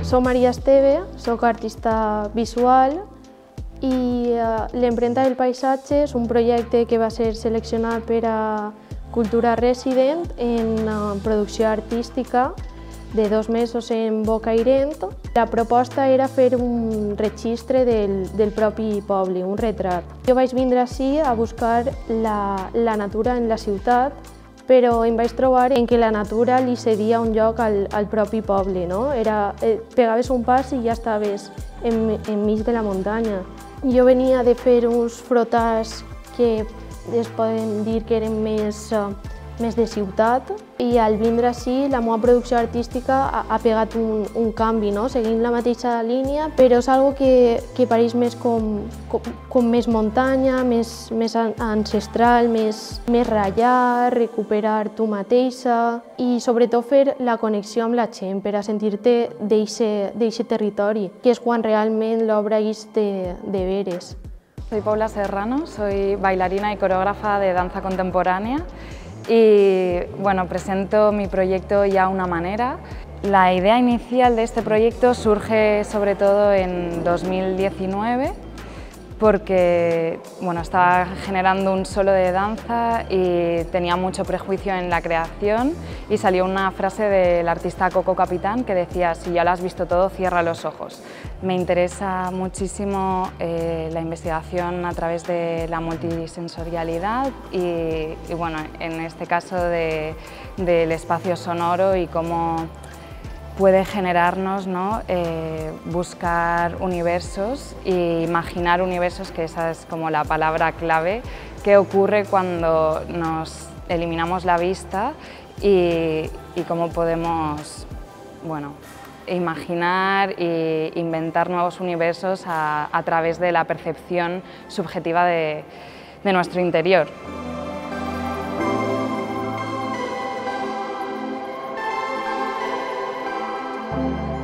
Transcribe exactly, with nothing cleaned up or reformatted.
Soc Maria Esteve, soc artista visual i l'Empremta del paisatge és un projecte que va ser seleccionat per a Cultura Resident en producció artística de dos mesos en Bocairent. La proposta era fer un registre del, del propi poble, un retrat. Jo vaig vindre ací a buscar la, la natura en la ciutat, però em vaig trobar en què la natura li cedia un lloc al, al propi poble, no? Era, eh, pegaves un pas i ja estaves en, enmig de la muntanya. Jo venia de fer uns frotars que es poden dir que eren més, uh, més de ciutat, i al vindre ací la meva producció artística ha, ha pegat un, un canvi, no? Seguint la mateixa línia, però és algo que, que pareix més com, com, com més muntanya, més, més ancestral, més, més ratllar, recuperar tu mateixa i sobretot fer la connexió amb la gent per a sentir-te d'eixe territori, que és quan realment l'obra és de, de veres. Soy Paula Serrano, soy bailarina y coreógrafa de danza contemporánea y bueno, presento mi proyecto Ya una manera. La idea inicial de este proyecto surge sobre todo en dos mil diecinueve porque bueno, estaba generando un solo de danza y tenía mucho prejuicio en la creación y salió una frase del artista Coco Capitán que decía: si ya lo has visto todo, cierra los ojos. Me interesa muchísimo eh, la investigación a través de la multisensorialidad y, y bueno, en este caso de, del espacio sonoro y cómo puede generarnos, ¿no? eh, buscar universos e imaginar universos, que esa es como la palabra clave, que ocurre cuando nos eliminamos la vista y, y cómo podemos, bueno, imaginar e inventar nuevos universos a, a través de la percepción subjetiva de, de nuestro interior. Thank you.